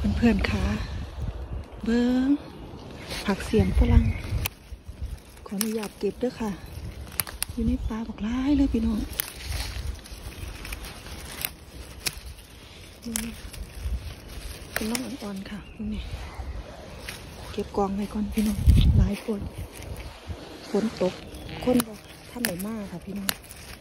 เพื่อนๆค่ะเบิ้งผักเสียงฝรั่งขออนุญาตเก็บด้วยค่ะอยู่ในป่าบอกร้ายเลยพี่น้องเป็นน้องอ่อนๆค่ะนี่เก็บกองไว้ก่อนพี่น้องหลายคนฝนตกคนบอกท่านไหนมากค่ะพี่น้อง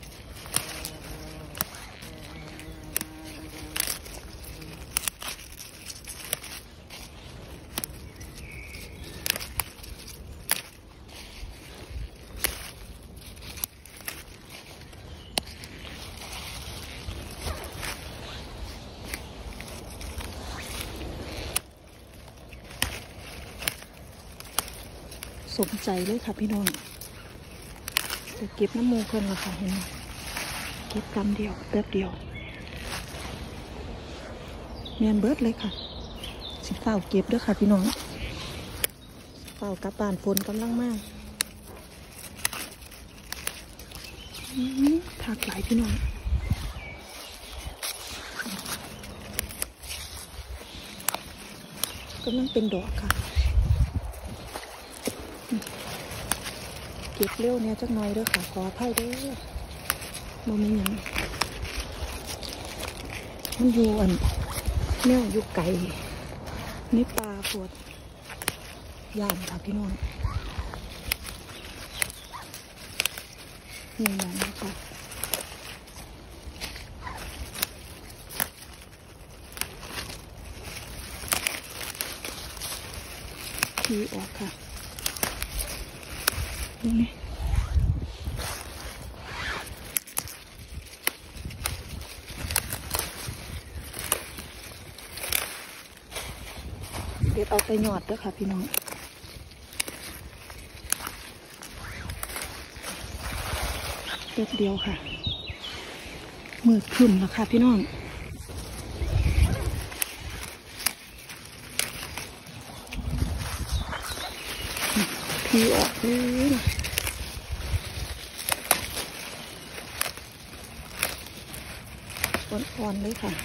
สมใจเลยค่ะพี่น้องจะเก็บน้ำมูกคนละค่ะเห็นไหมเก็บกำเดียวแป๊บเดียวแมนเบิร์ดเลยค่ะสิเฝ้าเก็บด้วยค่ะพี่น้องเฝ้ากลับบ้านฝนกำลังมากผักหลายพี่น้องกำลังเป็นดอกค่ะเก็บเร็วเนี่ยจักหน่อยเด้อค่ะขออภัยเด้อบ่มีหยังมันอยู่แนวอยู่ไก่ในป่าปวดย่านค่ะพี่น้องนี่มันนะคะขี่ออกค่ะนี่เด็ดเอาไปหยอดด้วยค่ะพี่น้องเด็ดเดียวค่ะมืดขึ้นแล้วค่ะพี่น้องพี่ออกเลยอ่อนๆเลยค่ะ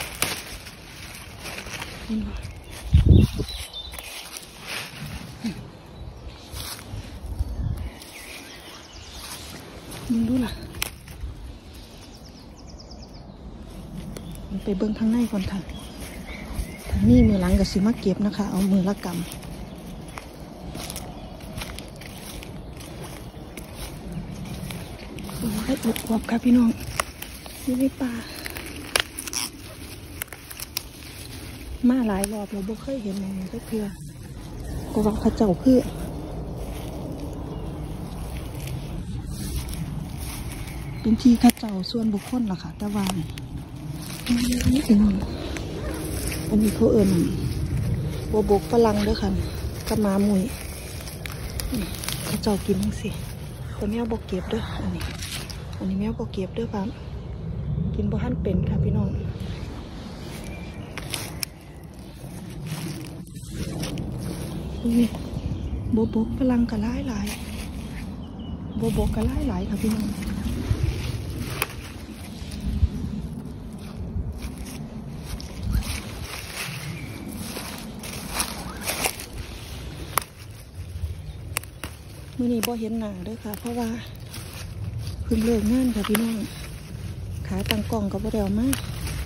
นี่มึงดูล่ะไปเบิ้งข้างในก่อนค่ะทางนี้มือหลังกับสิมาเก็บนะคะเอามือละกำให้อบอวบค่ะพี่น้องอยู่ในป่ามาหลายรอบเราบ่เคยเห็นมันก็เพื่อก็ว่าเขาเจ้าเพื่อเป็นที่ข้าเจ้าส่วนบุคคลล่ะค่ะแต่ว่านี่ถึงอันนี้เขาเอิญบัวบกฝรั่งด้วยค่ะกระมาหมุยข้าเจ้ากินทั้งสิแต่แมวบกเก็บด้วยอันนี้แมวบกเก็บด้วยค่ะกินบ่ทันเป็นค่ะพี่น้องนี่บัวบกฝรั่งกระไล่หลายบัวบกกระไล่หลายค่ะพี่น้องมื่อนี้บ่เห็นหนาด้วยค่ะเพราะว่าเพิ่งเลิกงานค่ะพี่น้องขาตั้งกล่องกับบ่เร็วมาก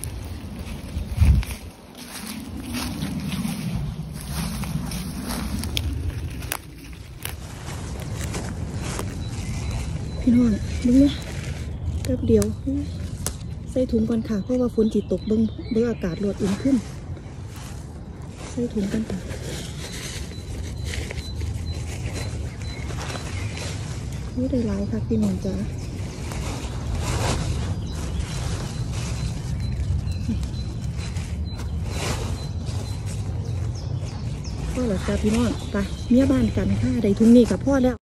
พี่น้องดูไหมแป๊บเดียวใส่ถุงก่อนค่ะเพราะว่าฝนจิตตกเบิ้งอากาศรวดอุ่นขึ้นใส่ถุงกันค่ะนี่ได้หลายค่ะพี่น้องจ๋าพ่อเหรอจ้าพี่น้องไปเมียบ้านกันค่ะได้ถุงนี้กับพ่อแล้ว